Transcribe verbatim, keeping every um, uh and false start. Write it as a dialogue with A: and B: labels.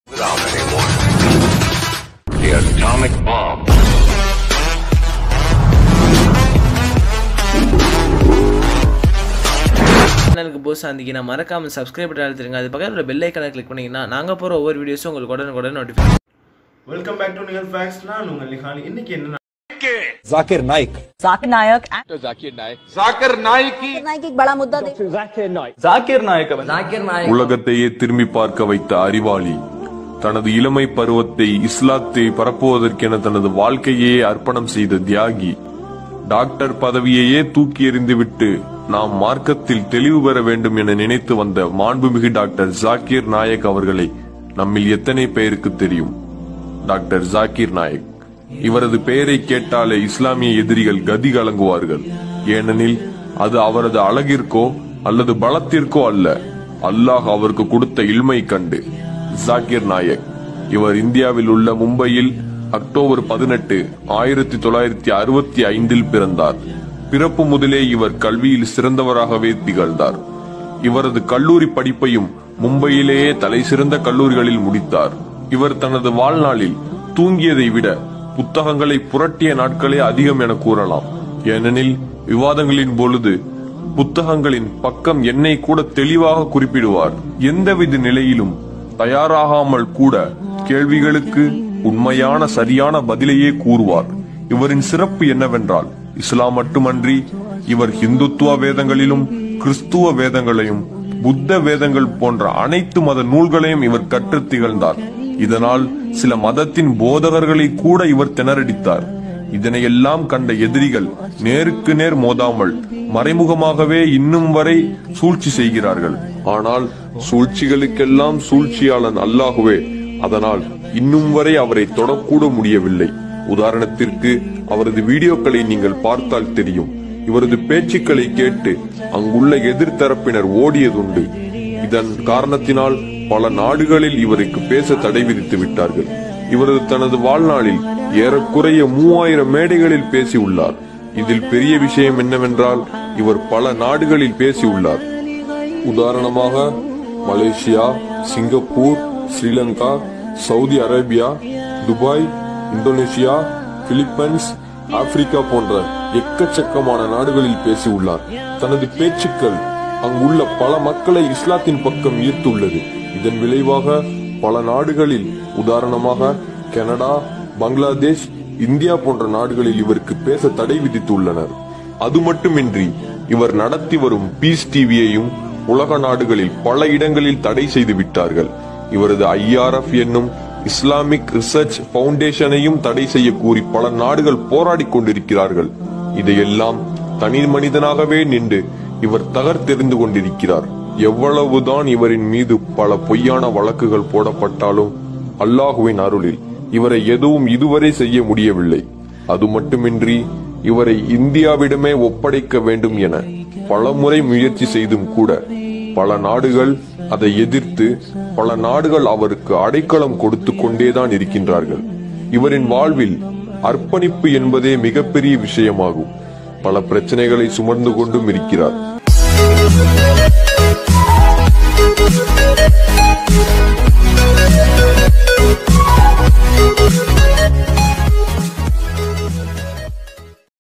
A: Without anyone. The atomic bomb.
B: சேனலுக்கு போஸ் ஆந்திக்கினா மறக்காம subscribe பண்ணி அழுத்துங்க. அது பக்கத்துல பெல் ஐகானை கிளிக் பண்ணீங்கன்னா நாங்க போற ஒவ்வொரு வீடியோஸும் உங்களுக்கு உடனுக்குடன் notification.
C: Welcome back to near facts. நான் உங்கள் நிஹால். இன்னைக்கு என்ன
D: Zakir Naik.
E: Zakir Naik.
F: Dr Zakir Naik.
A: Zakir Naik.
E: Naik एक बड़ा मुद्दा दे.
F: Zakir Naik.
C: Zakir Naik.
E: Zakir Naik.
G: உலகத்தையே திரும்பி பார்க்க வைத்த அறிவாளி, தனது இளமை பருவத்தை இஸ்லாத்தை பரப்புவதற்கென தனது வாழ்க்கையே அர்ப்பணம் செய்த தியாகி, டாக்டர் பதவியையே தூக்கி எறிந்துவிட்டு நாம் மார்க்கத்தில் தெளிவு பெற வேண்டும் என நினைத்து வந்த மாண்புமிகு டாக்டர் ஜாக்கிர் நாயக் அவர்களை நம்மில் எத்தனை பேருக்கு தெரியும்? டாக்டர் ஜாக்கிர் நாயக். இவரது பெயரை கேட்டாலே இஸ்லாமிய எதிரிகள் கதி கலங்குவார்கள். ஏனெனில் அது அவரது அழகிற்கோ அல்லது பலத்திற்கோ அல்ல, அல்லாஹ் அவருக்கு கொடுத்த இல்மை கண்டு. ஜாக்கிர் நாயக் இவர் இந்தியாவில் உள்ள மும்பையில் அக்டோபர் பதினெட்டு ஆயிரத்தி தொள்ளாயிரத்தி அறுபத்தி ஐந்தில் பிறந்தார். பிறப்பு முதலே இவர் கல்வியில் சிறந்தவராகவே திகழ்ந்தார். இவரது கல்லூரி படிப்பையும் மும்பையிலேயே தலை சிறந்த கல்லூரிகளில் முடித்தார். இவர் தனது வாழ்நாளில் தூங்கியதை விட புத்தகங்களை புரட்டிய நாட்களே அதிகம் என கூறலாம். ஏனெனில் விவாதங்களின் பொழுது புத்தகங்களின் பக்கம் எண்ணை கூட தெளிவாக குறிப்பிடுவார். எந்தவித நிலையிலும் தயாராகாமல் கூட கேள்விகளுக்கு உண்மையான சரியான பதிலையே கூறுவார். இவரின் சிறப்பு என்னவென்றால், இஸ்லாம் மட்டுமன்றி இவர் இந்துத்துவ வேதங்களிலும் கிறிஸ்துவ வேதங்களையும் புத்த வேதங்கள் போன்ற அனைத்து மத நூல்களையும் இவர் கற்று திகழ்ந்தார். இதனால் சில மதத்தின் போதகர்களை கூட இவர் திணறடித்தார். இதனையெல்லாம் கண்ட எதிரிகள் நேருக்கு நேர் மோதாமல் மறைமுகமாகவே இன்னும் வரை சூழ்ச்சி செய்கிறார்கள். ஆனால் சூழ்ச்சிகளுக்கெல்லாம் சூழ்ச்சியாளன் அல்லாஹுவே. அதனால் இன்னும் வரை அவரை தொடக்கூட முடியவில்லை. உதாரணத்திற்கு அவரது வீடியோக்களை நீங்கள் பார்த்தால் தெரியும். இவரது பேச்சுக்களை கேட்டு அங்குள்ள எதிர்த்தரப்பினர் ஓடியதுண்டு. இதன் காரணத்தினால் பல நாடுகளில் இவருக்கு பேச தடை விதித்து விட்டார்கள். இவரது தனது வாழ்நாளில் ஏறக்குறைய மூவாயிரம் மேடைகளில் பேசியுள்ளார். இதில் பெரிய விஷயம் என்னவென்றால், இவர் பல நாடுகளில் பேசியுள்ளார். உதாரணமாக Malaysia, Singapore, Sri Lanka, Saudi Arabia, Dubai, Indonesia, Philippines, Africa போன்ற எக்கச்சக்கமான நாடுகளில் பேசியுள்ளார். தனது பேச்சுக்கள் அங்குள்ள பல மக்களை இஸ்லாத்தின் பக்கம் ஈர்த்துள்ளது. இதன் விளைவாக பல நாடுகளில், உதாரணமாக கனடா, பங்களாதேஷ், இந்தியா போன்ற நாடுகளில் இவருக்கு பேச தடை விதித்துள்ளனர். அது மட்டுமின்றி இவர் நடத்தி வரும் பீஸ் டிவியையும் உலக நாடுகளில் பல இடங்களில் தடை செய்து விட்டார்கள். இவரது ஐ ஆர் எஃப் என்னும் இஸ்லாமிக் ரிசர்ச் பவுண்டேஷனையும் தடை செய்ய கூறி பல நாடுகள் போராடி கொண்டிருக்கிறார்கள். இதையெல்லாம் தனி மனிதனாகவே நின்று இவர் தகர்த்தெறிந்து கொண்டிருக்கிறார். எவ்வளவுதான் இவரின் மீது பல பொய்யான வழக்குகள் போடப்பட்டாலும் அல்லாஹுவின் அருளில் இவரை எதுவும் இதுவரை செய்ய முடியவில்லை. அது மட்டுமின்றி இவரை இந்தியாவிடமே ஒப்படைக்க வேண்டும் என பல முறை முயற்சி செய்தும் கூட பல நாடுகள் அதை எதிர்த்து பல நாடுகள் அவருக்கு அடைக்கலம் கொடுத்து கொண்டேதான் இருக்கின்றார்கள். இவரின் வாழ்வில் அர்ப்பணிப்பு என்பதே மிகப்பெரிய விஷயமாகும். பல பிரச்சனைகளை சுமந்து கொண்டும் இருக்கிறார்.